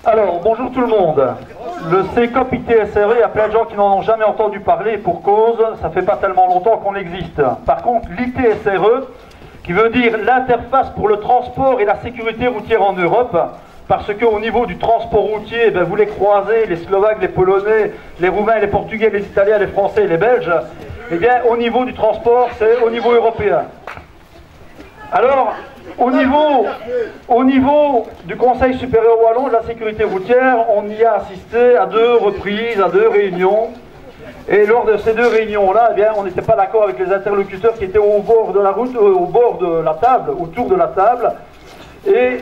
Alors, bonjour tout le monde. Le CECOP ITSRE, il y a plein de gens qui n'en ont jamais entendu parler, pour cause, ça fait pas tellement longtemps qu'on existe. Par contre, l'ITSRE, qui veut dire l'interface pour le transport et la sécurité routière en Europe, parce qu'au niveau du transport routier, vous les croisez, les Slovaques, les Polonais, les Roumains, les Portugais, les Italiens, les Français et les Belges, eh bien, au niveau du transport, c'est au niveau européen. Alors, au niveau du Conseil supérieur wallon de la sécurité routière, on y a assisté à 2 reprises, à 2 réunions. Et lors de ces 2 réunions-là, eh bien, on n'était pas d'accord avec les interlocuteurs qui étaient au bord de la route, au bord de la table, autour de la table. Et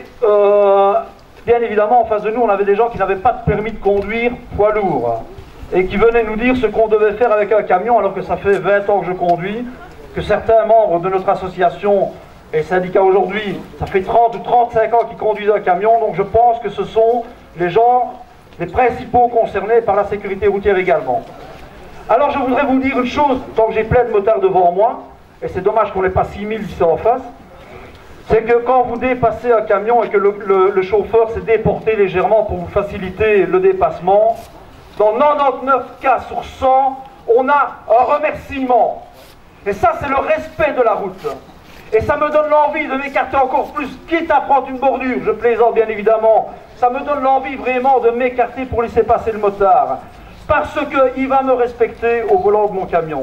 bien évidemment, en face de nous, on avait des gens qui n'avaient pas de permis de conduire poids lourd. Et qui venaient nous dire ce qu'on devait faire avec un camion, alors que ça fait 20 ans que je conduis, que certains membres de notre association et syndicats aujourd'hui, ça fait 30 ou 35 ans qu'ils conduisent un camion, donc je pense que ce sont les gens, les principaux concernés par la sécurité routière également. Alors je voudrais vous dire une chose, tant que j'ai plein de motards devant moi, et c'est dommage qu'on n'ait pas 6000 ici en face, c'est que quand vous dépassez un camion et que le chauffeur s'est déporté légèrement pour vous faciliter le dépassement, dans 99 cas sur 100, on a un remerciement. Et ça, c'est le respect de la route. Et ça me donne l'envie de m'écarter encore plus, quitte à prendre une bordure, je plaisante bien évidemment. Ça me donne l'envie vraiment de m'écarter pour laisser passer le motard. Parce qu'il va me respecter au volant de mon camion.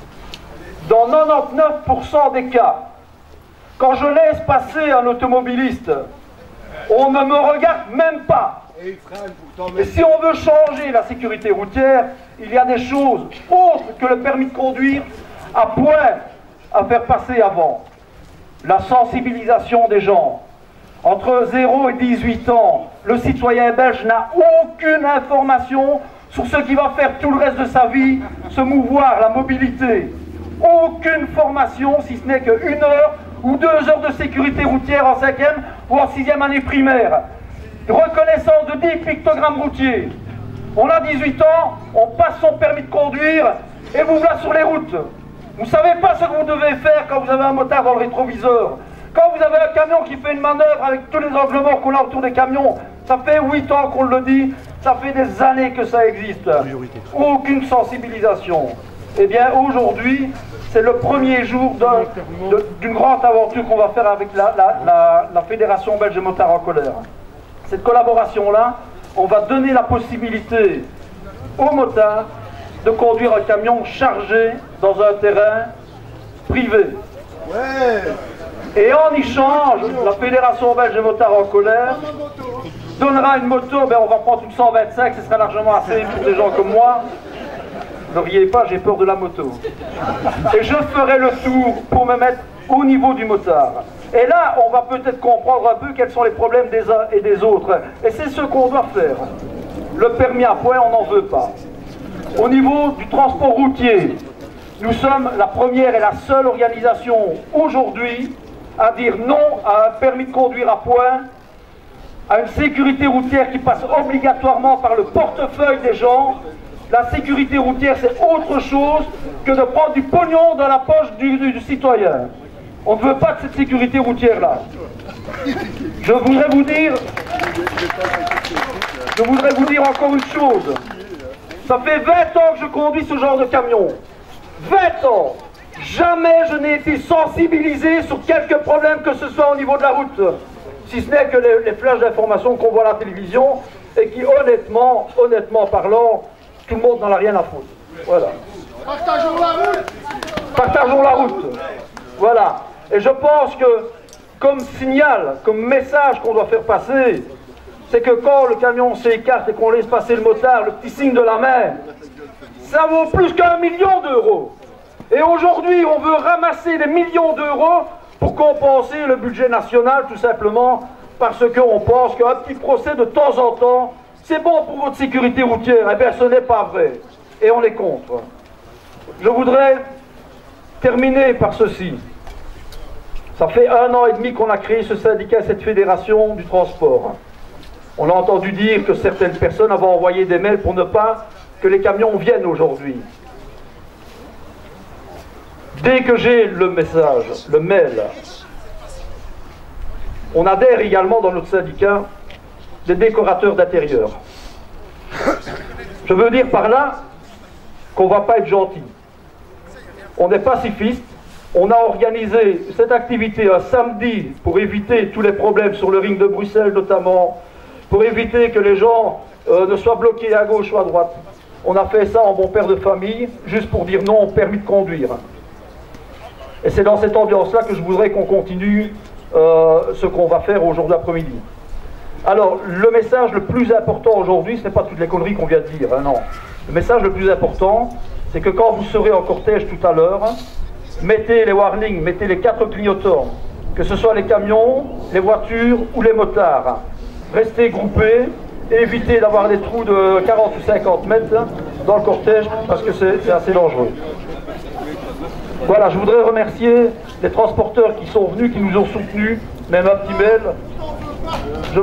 Dans 99% des cas, quand je laisse passer un automobiliste, on ne me regarde même pas. Et si on veut changer la sécurité routière, il y a des choses autres que le permis de conduire à point à faire passer avant. La sensibilisation des gens. Entre 0 et 18 ans, le citoyen belge n'a aucune information sur ce qui va faire tout le reste de sa vie, se mouvoir, la mobilité. Aucune formation, si ce n'est qu'1 heure ou 2 heures de sécurité routière en 5e ou en 6e année primaire. Reconnaissance de 10 pictogrammes routiers. On a 18 ans, on passe son permis de conduire et vous voilà sur les routes. Vous ne savez pas ce que vous devez faire quand vous avez un motard dans le rétroviseur. Quand vous avez un camion qui fait une manœuvre avec tous les angles morts qu'on a autour des camions, ça fait 8 ans qu'on le dit, ça fait des années que ça existe. Aucune sensibilisation. Eh bien aujourd'hui, c'est le premier jour d'une grande aventure qu'on va faire avec la Fédération belge des motards en colère. Cette collaboration-là, on va donner la possibilité aux motards de conduire un camion chargé dans un terrain privé. Et en échange, la Fédération belge des motards en colère donnera une moto, on va prendre une 125, ce sera largement assez pour des gens comme moi. Ne riez pas, j'ai peur de la moto. Et je ferai le tour pour me mettre au niveau du motard. Et là, on va peut-être comprendre un peu quels sont les problèmes des uns et des autres. Et c'est ce qu'on doit faire. Le permis à point, on n'en veut pas. Au niveau du transport routier, nous sommes la première et la seule organisation aujourd'hui à dire non à un permis de conduire à point, à une sécurité routière qui passe obligatoirement par le portefeuille des gens. La sécurité routière, c'est autre chose que de prendre du pognon dans la poche du citoyen. On ne veut pas de cette sécurité routière-là. Je voudrais vous dire encore une chose. Ça fait 20 ans que je conduis ce genre de camion. 20 ans. Jamais je n'ai été sensibilisé sur quelque problème que ce soit au niveau de la route. Si ce n'est que les flashs d'information qu'on voit à la télévision et qui, honnêtement parlant, tout le monde n'en a rien à foutre. Voilà. Partageons la route. Partageons la route. Voilà. Et je pense que, comme signal, comme message qu'on doit faire passer, c'est que quand le camion s'écarte et qu'on laisse passer le motard, le petit signe de la main, ça vaut plus qu'1 million d'euros. Et aujourd'hui, on veut ramasser des millions d'euros pour compenser le budget national, tout simplement, parce qu'on pense qu'un petit procès de temps en temps, c'est bon pour votre sécurité routière. Eh bien, ce n'est pas vrai. Et on est contre. Je voudrais terminer par ceci. Ça fait 1 an et demi qu'on a créé ce syndicat, cette fédération du transport. On a entendu dire que certaines personnes avaient envoyé des mails pour ne pas que les camions viennent aujourd'hui. Dès que j'ai le message, le mail, on adhère également dans notre syndicat des décorateurs d'intérieur. Je veux dire par là qu'on ne va pas être gentil. On est pacifiste. On a organisé cette activité un samedi pour éviter tous les problèmes sur le ring de Bruxelles notamment, pour éviter que les gens ne soient bloqués à gauche ou à droite. On a fait ça en bon père de famille, juste pour dire non au permis de conduire. Et c'est dans cette ambiance-là que je voudrais qu'on continue ce qu'on va faire aujourd'hui après-midi. Alors, le message le plus important aujourd'hui, ce n'est pas toutes les conneries qu'on vient de dire, hein, non. Le message le plus important, c'est que quand vous serez en cortège tout à l'heure, mettez les warnings, mettez les 4 clignotants, que ce soit les camions, les voitures ou les motards. Restez groupés, évitez d'avoir des trous de 40 ou 50 mètres dans le cortège, parce que c'est assez dangereux. Voilà, je voudrais remercier les transporteurs qui sont venus, qui nous ont soutenus, même un petit mail. Je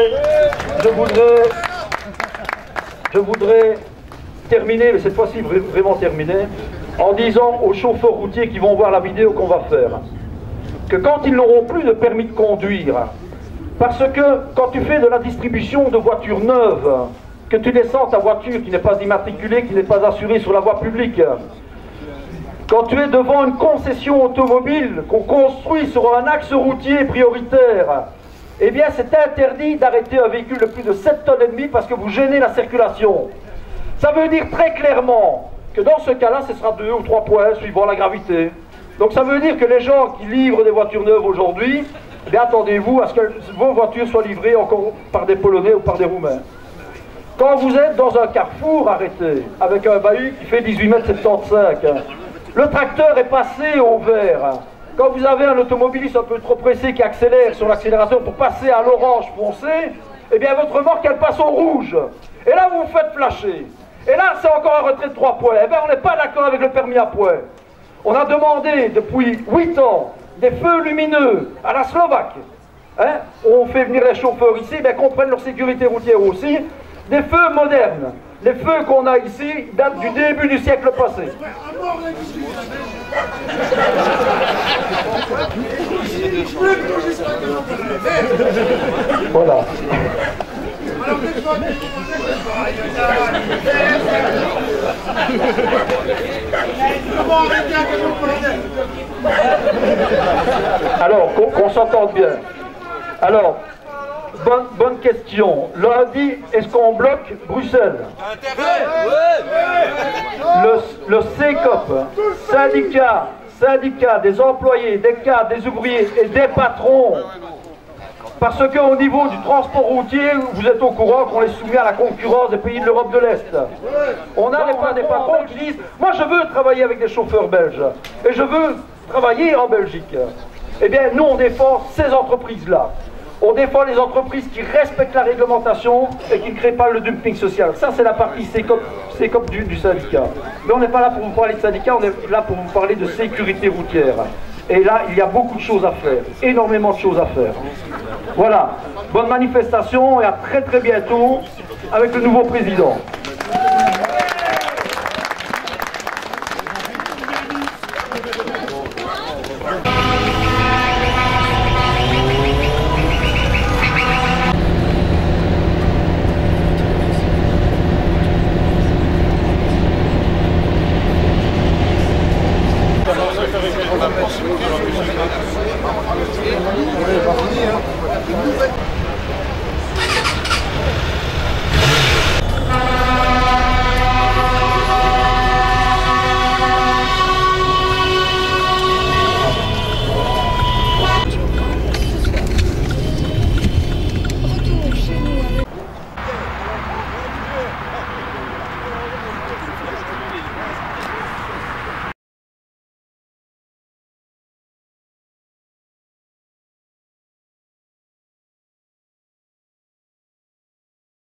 voudrais terminer, mais cette fois-ci vraiment terminer, en disant aux chauffeurs routiers qui vont voir la vidéo qu'on va faire, que quand ils n'auront plus de permis de conduire, parce que quand tu fais de la distribution de voitures neuves, que tu descends ta voiture qui n'est pas immatriculée, qui n'est pas assurée sur la voie publique, quand tu es devant une concession automobile qu'on construit sur un axe routier prioritaire, eh bien c'est interdit d'arrêter un véhicule de plus de 7,5 tonnes parce que vous gênez la circulation. Ça veut dire très clairement que dans ce cas-là, ce sera 2 ou 3 points suivant la gravité. Donc ça veut dire que les gens qui livrent des voitures neuves aujourd'hui, eh bien attendez-vous à ce que vos voitures soient livrées encore par des Polonais ou par des Roumains. Quand vous êtes dans un carrefour arrêté, avec un bahut qui fait 18,75 m, le tracteur est passé au vert. Quand vous avez un automobiliste un peu trop pressé qui accélère sur l'accélérateur pour passer à l'orange foncé, eh bien votre remorque elle passe au rouge. Et là vous vous faites flasher. Et là c'est encore un retrait de 3 points. Eh bien on n'est pas d'accord avec le permis à points. On a demandé depuis 8 ans des feux lumineux à la Slovaque. Hein, on fait venir les chauffeurs ici, bien qu'on prenne leur sécurité routière aussi. Des feux modernes. Les feux qu'on a ici datent du début du siècle passé. Voilà. Alors, qu'on s'entende bien. Alors, bonne question. Lundi, est-ce qu'on bloque Bruxelles? Le CECOP, syndicat des employés, des cadres, des ouvriers et des patrons, parce qu'au niveau du transport routier, vous êtes au courant qu'on est soumis à la concurrence des pays de l'Europe de l'Est. On a des patrons qui disent « Moi je veux travailler avec des chauffeurs belges et je veux travailler en Belgique ». Eh bien nous on défend ces entreprises-là. On défend les entreprises qui respectent la réglementation et qui ne créent pas le dumping social. Ça, c'est la partie CECOP du syndicat. Mais on n'est pas là pour vous parler de syndicat, on est là pour vous parler de sécurité routière. Et là, il y a beaucoup de choses à faire, énormément de choses à faire. Voilà, bonne manifestation et à très très bientôt avec le nouveau président.